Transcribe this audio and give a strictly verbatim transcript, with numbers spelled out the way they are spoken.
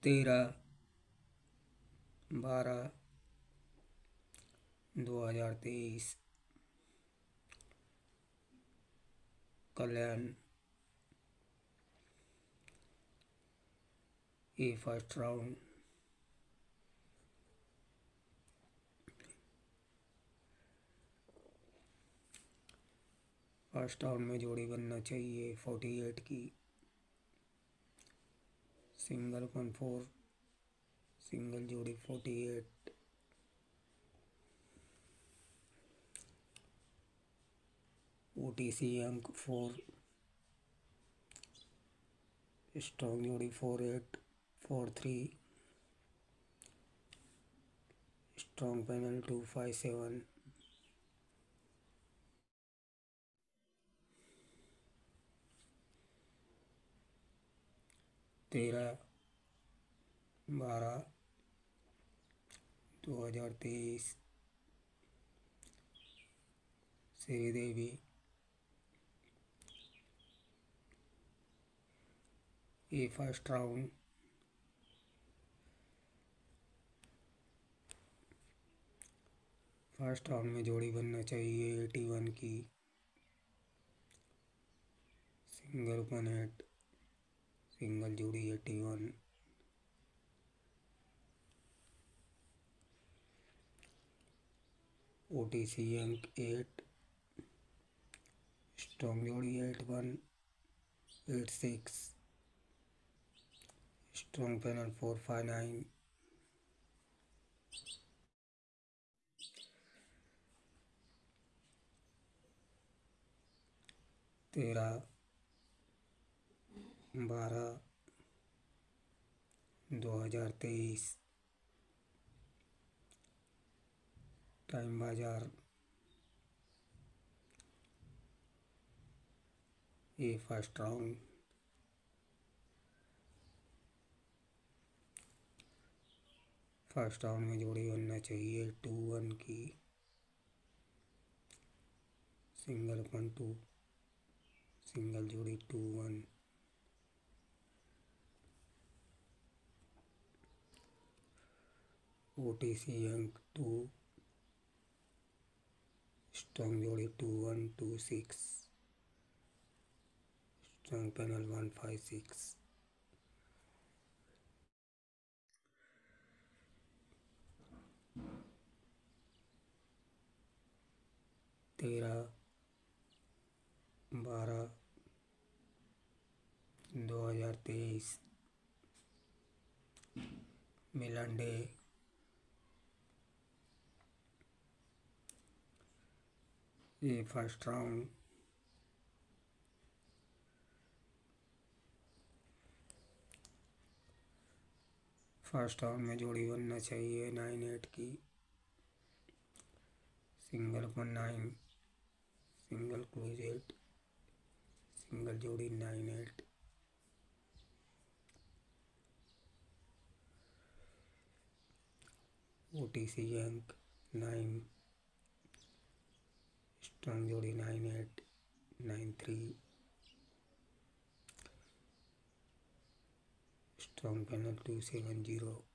तेरह बारह दो हजार तेईस। Kalyan A first round. First round में जोड़ी बनना चाहिए फोर्टी एट की। सिंगल वन फोर, सिंगल जोड़ी फोर्टी एट। ओटीसी अंक फोर, स्ट्रॉन्ग जोड़ी four eight four three, strong panel two five seven. तेरह बारह दो हजार तेईस। Sridevi A first round. First round में जोड़ी बनना चाहिए एटी वन की। सिंगल वन एट, सिंगल जोड़ी एटी वन। ओटीसी अंक एट, स्ट्रॉन्ग जोड़ी eight one eight six, strong panel four five nine. तेरह बारह दो हजार तेईस। Time bazar A first round. First round में जोड़ी बनना चाहिए टू वन की। सिंगल वन टू, सिंगल जोड़ी टू वन। ओटीसी अंक टू, स्ट्रॉन्ग जोड़ी two one two six, strong panel one five six. तेरह बारह दो हजार तेईस। मिलन डे ये फर्स्ट राउंड। फर्स्ट राउंड में जोड़ी बनना चाहिए नाइन एट की। Single one nine, single close eight, single जोड़ी नाइन एट। ओटीसी अंक नाइन, स्ट्रॉन्ग जोड़ी nine eight nine three, strong panel two seven zero.